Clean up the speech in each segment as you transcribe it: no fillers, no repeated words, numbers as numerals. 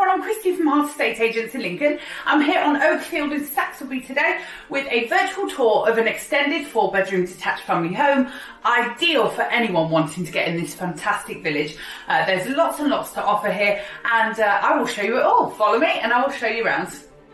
I'm Christy from HAART Estate Agents in Lincoln. I'm here on Oakfield in Saxilby today with a virtual tour of an extended 4-bedroom detached family home, ideal for anyone wanting to get in this fantastic village. There's lots and lots to offer here, and I will show you it all. Follow me and I will show you around.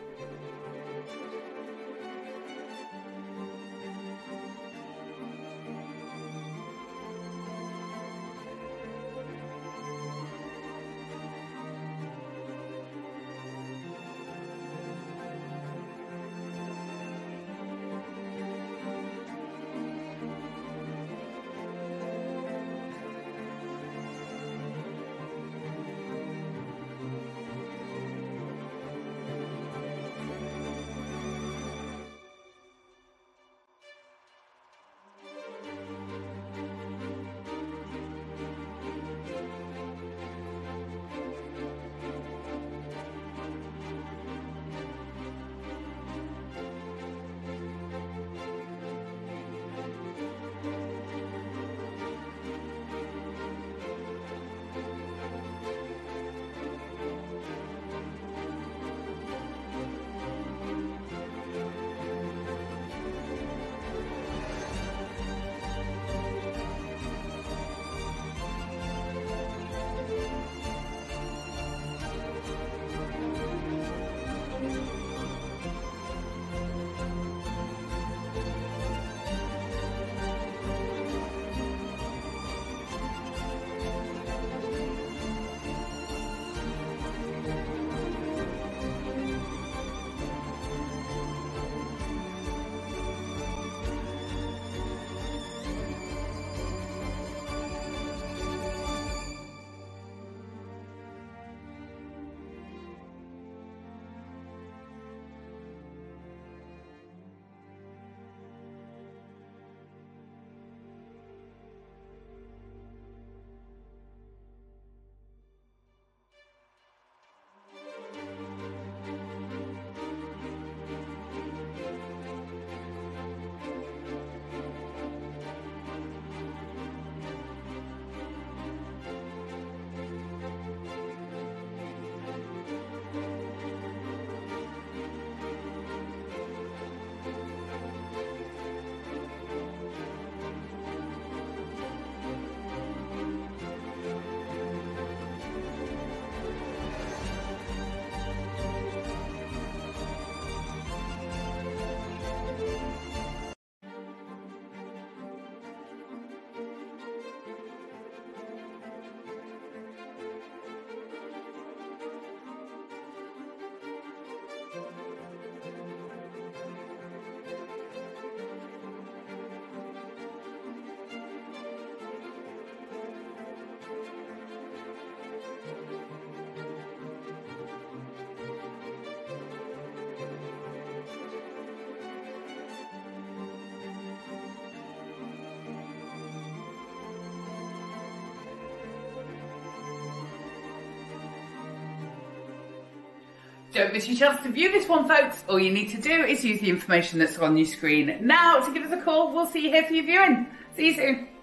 Don't miss your chance to view this one, folks. All you need to do is use the information that's on your screen now to give us a call. We'll see you here for your viewing. See you soon.